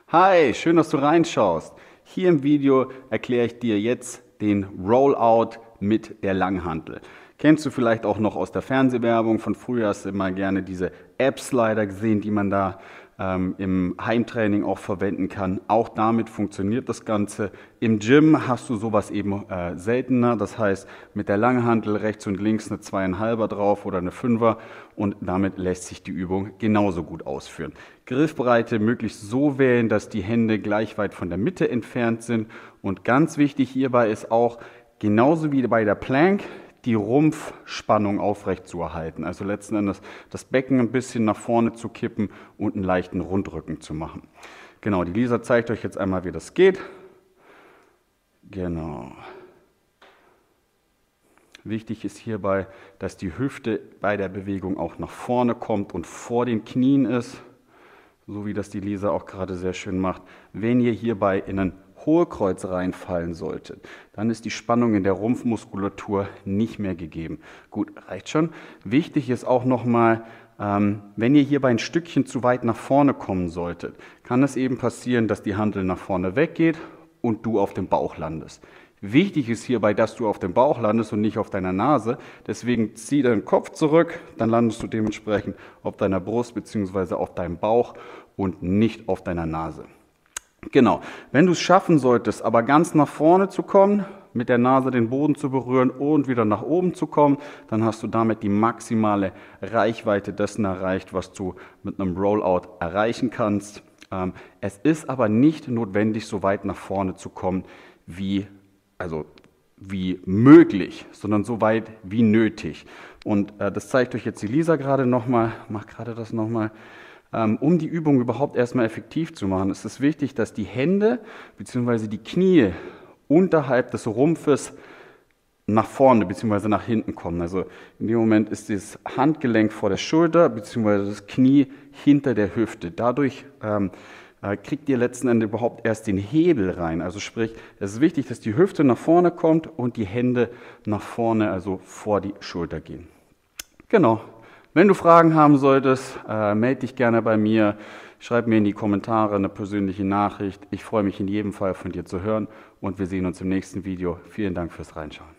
Hi, schön, dass du reinschaust. Hier im Video erkläre ich dir jetzt den Rollout mit der Langhantel. Kennst du vielleicht auch noch aus der Fernsehwerbung von früher, hast du immer gerne diese App-Slider gesehen, die man da im Heimtraining auch verwenden kann. Auch damit funktioniert das Ganze. Im Gym hast du sowas eben seltener. Das heißt, mit der Langhantel rechts und links eine 2,5er drauf oder eine 5er und damit lässt sich die Übung genauso gut ausführen. Griffbreite möglichst so wählen, dass die Hände gleich weit von der Mitte entfernt sind. Und ganz wichtig hierbei ist auch, genauso wie bei der Plank, die Rumpfspannung aufrecht zu erhalten. Also letzten Endes das Becken ein bisschen nach vorne zu kippen und einen leichten Rundrücken zu machen. Genau, die Lisa zeigt euch jetzt einmal, wie das geht. Genau. Wichtig ist hierbei, dass die Hüfte bei der Bewegung auch nach vorne kommt und vor den Knien ist, so wie das die Lisa auch gerade sehr schön macht. Wenn ihr hierbei in ein Hohlkreuz reinfallen solltet, dann ist die Spannung in der Rumpfmuskulatur nicht mehr gegeben. Gut, reicht schon. Wichtig ist auch nochmal, wenn ihr hierbei ein Stückchen zu weit nach vorne kommen solltet, kann es eben passieren, dass die Hantel nach vorne weggeht und du auf dem Bauch landest. Wichtig ist hierbei, dass du auf dem Bauch landest und nicht auf deiner Nase. Deswegen zieh deinen Kopf zurück, dann landest du dementsprechend auf deiner Brust bzw. auf deinem Bauch und nicht auf deiner Nase. Genau, wenn du es schaffen solltest, aber ganz nach vorne zu kommen, mit der Nase den Boden zu berühren und wieder nach oben zu kommen, dann hast du damit die maximale Reichweite dessen erreicht, was du mit einem Rollout erreichen kannst. Es ist aber nicht notwendig, so weit nach vorne zu kommen, wie möglich, sondern so weit wie nötig. Und das zeigt euch jetzt die Lisa gerade nochmal, mach gerade das nochmal. Um die Übung überhaupt erstmal effektiv zu machen, ist es wichtig, dass die Hände bzw. die Knie unterhalb des Rumpfes nach vorne bzw. nach hinten kommen. Also in dem Moment ist das Handgelenk vor der Schulter bzw. das Knie hinter der Hüfte. Dadurch kriegt ihr letzten Endes überhaupt erst den Hebel rein. Also sprich, es ist wichtig, dass die Hüfte nach vorne kommt und die Hände nach vorne, also vor die Schulter gehen. Genau. Wenn du Fragen haben solltest, melde dich gerne bei mir, schreib mir in die Kommentare eine persönliche Nachricht. Ich freue mich in jedem Fall von dir zu hören und wir sehen uns im nächsten Video. Vielen Dank fürs Reinschauen.